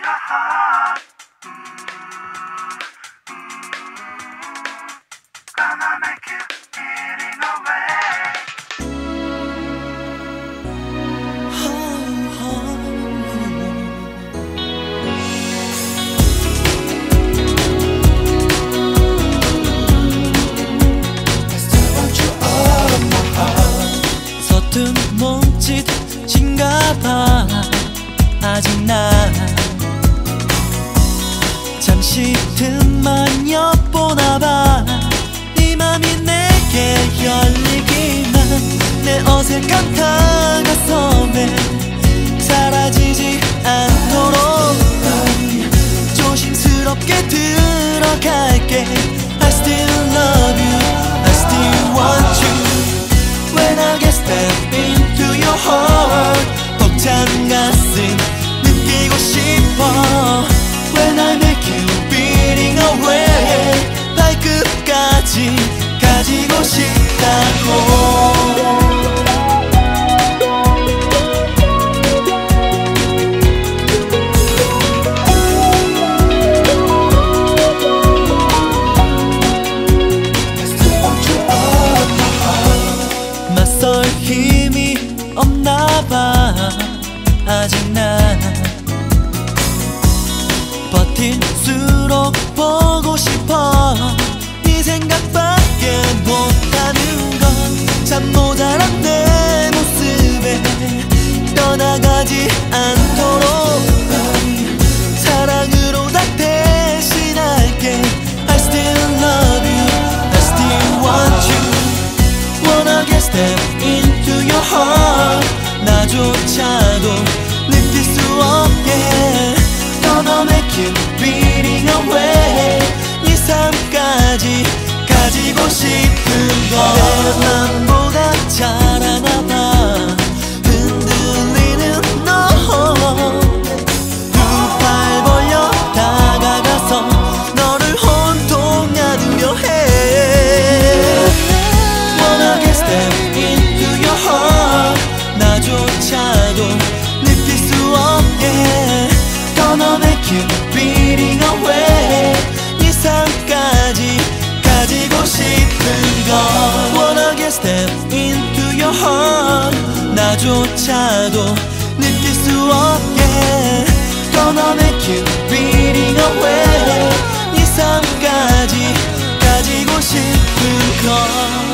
Gonna make you feeling away. I still want you all of my heart. 서툰 몸짓인가봐. 아직 난 잠시 틈만 엿보나봐. 네 맘이 내게 열리기만. 내 어색한 다가섬에 사라지지 않도록 조심스럽게 들어갈게. I still love you, I still want you. When I get step into your heart, 벅찬 가슴 느끼고 싶어. When I make you beating away, 발끝까지 가지고 싶다고. 맞설 힘이 없나봐. 아직 난 버틸수록 보고 싶어. 네 생각밖에 못하는 건 참 모자란 내 모습에 떠나가지 않도록 사랑으로 다 대신할게. I still love you, I still want you. Wanna get step into your heart. 나조차도 느낄 수 없게 Gonna make you beating away. 네 삶까지 가지고 싶은 거. 내 맘보다 잘 아나봐. 흔들리는 너. 두 팔 벌려 다가가서 너를 온통 안으려 해. Wanna get step into your heart. 나조차도 느낄 수 없게 Gonna make you beating away. 네 삶까지 가지고 싶은 건 Wanna get step into your heart. 나조차도 느낄 수 없게 Gonna make you beating away. 네 삶까지 가지고 싶은 건